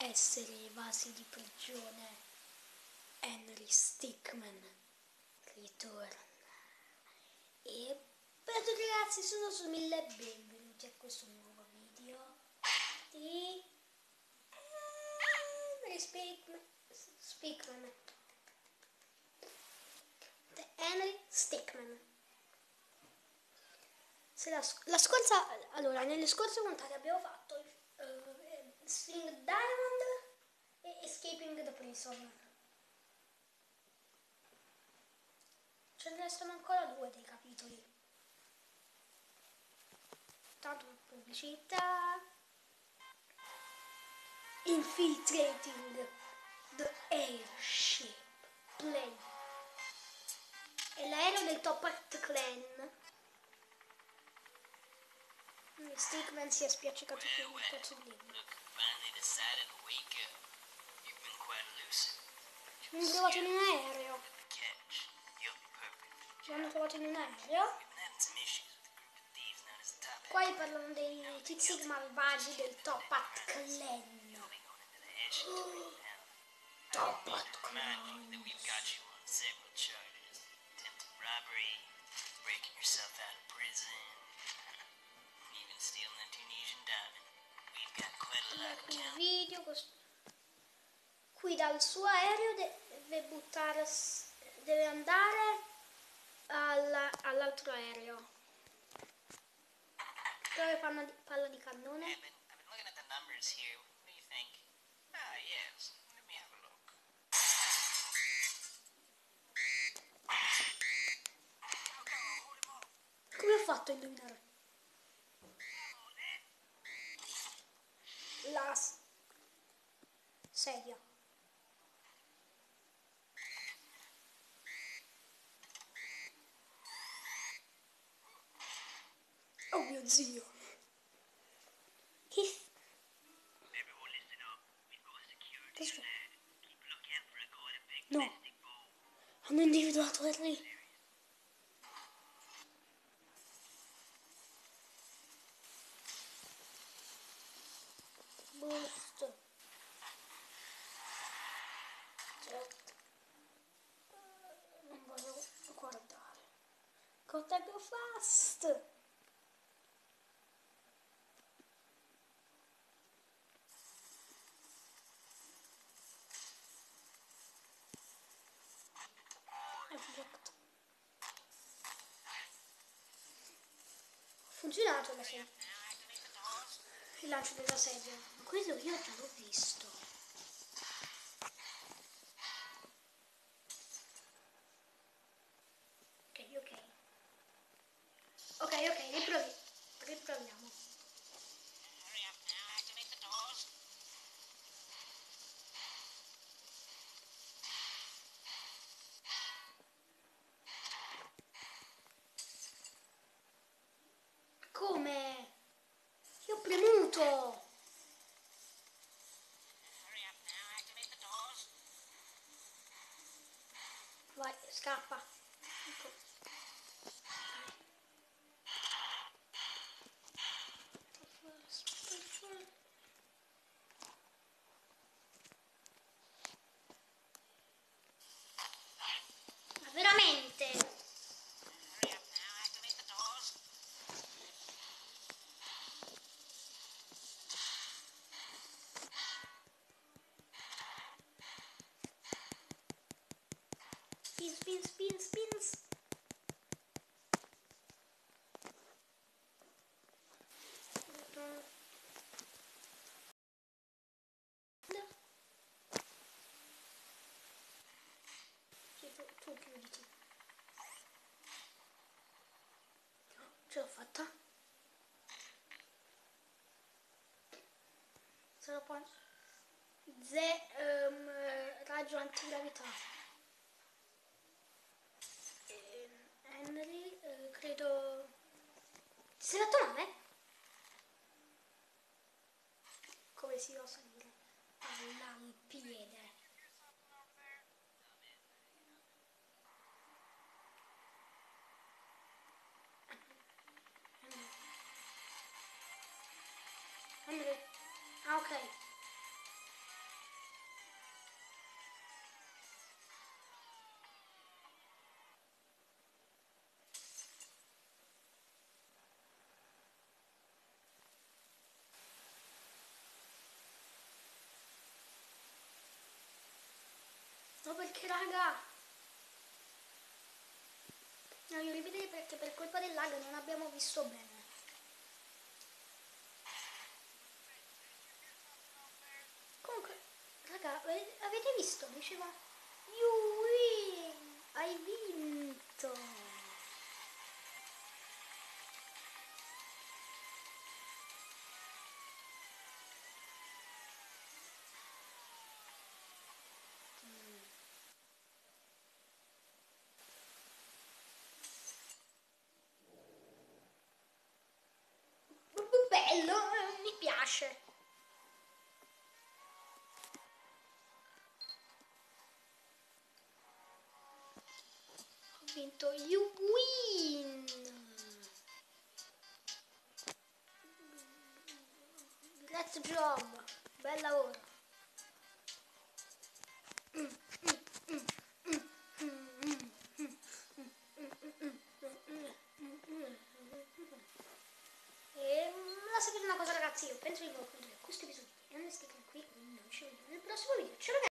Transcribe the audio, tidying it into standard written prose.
essere evasi di prigione, Henry Stickmin ritorna. E per tutti ragazzi, sono Sumille e benvenuti a questo nuovo video di Henry Stickmin. The Henry Stickmin. Allora, nelle scorse puntate abbiamo fatto String Diamond e Escaping the Prison. Ce ne restano ancora 2 dei capitoli. Tanto per pubblicità. Infiltrating the airship plane. È l'aereo del Top Hat Clan. Stickmin si è spiaccicato con il pezzo di legno. Ci hanno trovato in un aereo. Ci hanno trovato in un aereo. Qua parlano dei tizi malvagi del Top Hat Clan. Top Hat Clan. Ecco un video qui dal suo aereo deve andare all'altro aereo dove fanno palla di cannone. Come ho fatto a indovinare? La sedia. Oh mio zio. Che no. Hanno individuato Henry. Boost. Non voglio guardare. Cortego fast. Ha funzionato il lancio della sedia. Ma questo io già l'ho visto. Ok, riproviamo. Come? Io ho premuto! Vai, scappa. Ecco. Ma veramente? Spins. Tu chiuditi. Ce l'ho fatta. Sarò poi raggio antigravità. Henry, credo. Ti sei fatto male? Come si osa dire? All'ampiede. Henry. Ah, ok. No, perché raga, no, io ripeto perché per colpa del lag non abbiamo visto bene. Comunque, raga, avete visto? Diceva you win, hai vinto. Bello, mi piace. Ho vinto, you win. Great job, bel lavoro. E la sapete una cosa ragazzi, io penso di concludere questo episodio e ne stiamo qui, quindi non ci vediamo nel prossimo video. Ciao ragazzi!